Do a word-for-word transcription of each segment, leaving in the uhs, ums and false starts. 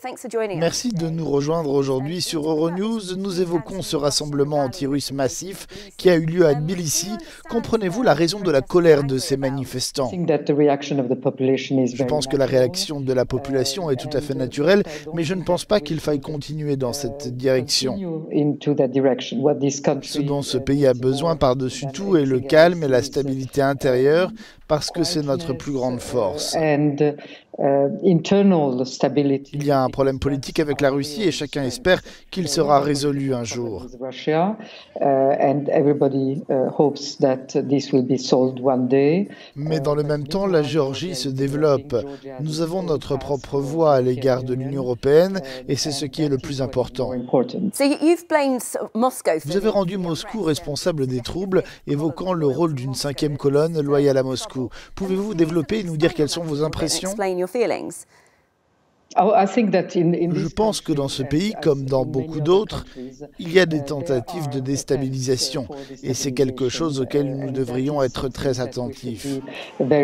Merci de nous rejoindre aujourd'hui sur Euronews. Nous évoquons ce rassemblement anti-russe massif qui a eu lieu à Tbilissi. Comprenez-vous la raison de la colère de ces manifestants? Je pense que la réaction de la population est tout à fait naturelle, mais je ne pense pas qu'il faille continuer dans cette direction. Ce dont ce pays a besoin par-dessus tout est le calme et la stabilité intérieure, parce que c'est notre plus grande force. Il y a un problème politique avec la Russie et chacun espère qu'il sera résolu un jour. Mais dans le même temps, la Géorgie se développe. Nous avons notre propre voix à l'égard de l'Union européenne et c'est ce qui est le plus important. Vous avez rendu Moscou responsable des troubles, évoquant le rôle d'une cinquième colonne loyale à Moscou. Pouvez-vous développer et nous dire quelles sont vos impressions ? Je pense que dans ce pays, comme dans beaucoup d'autres, il y a des tentatives de déstabilisation et c'est quelque chose auquel nous devrions être très attentifs. Il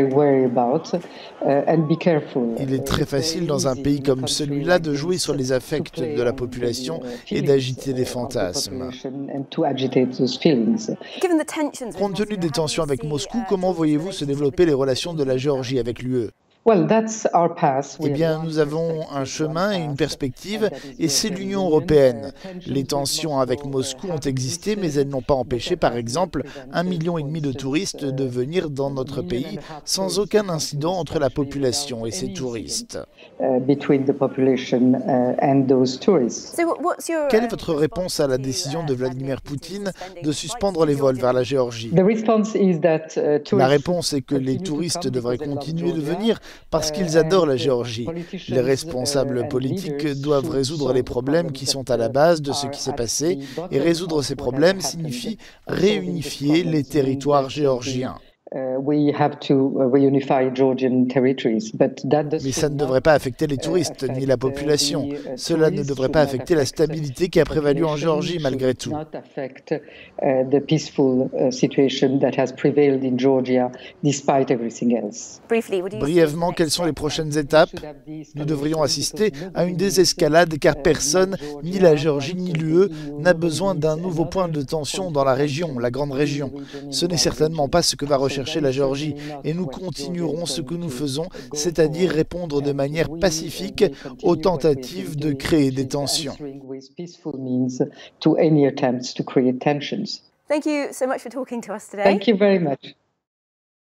est très facile dans un pays comme celui-là de jouer sur les affects de la population et d'agiter des fantasmes. Compte tenu des tensions avec Moscou, comment voyez-vous se développer les relations de la Géorgie avec l'U E ? Eh bien, nous avons un chemin et une perspective, et c'est l'Union européenne. Les tensions avec Moscou ont existé, mais elles n'ont pas empêché, par exemple, un million et demi de touristes de venir dans notre pays sans aucun incident entre la population et ces touristes. Quelle est votre réponse à la décision de Vladimir Poutine de suspendre les vols vers la Géorgie? La réponse est que les touristes devraient continuer de venir parce qu'ils adorent la Géorgie. Les responsables politiques doivent résoudre les problèmes qui sont à la base de ce qui s'est passé, et résoudre ces problèmes signifie réunifier les territoires géorgiens. Mais ça ne devrait pas affecter les touristes ni la population. Cela ne devrait pas affecter la stabilité qui a prévalu en Géorgie malgré tout. Brièvement, quelles sont les prochaines étapes? Nous devrions assister à une désescalade car personne, ni la Géorgie ni l'U E, n'a besoin d'un nouveau point de tension dans la région, la grande région. Ce n'est certainement pas ce que va rechercher la Géorgie et nous continuerons ce que nous faisons, c'est-à-dire répondre de manière pacifique aux tentatives de créer des tensions. Thank you so much for talking to us today. Thank you very much.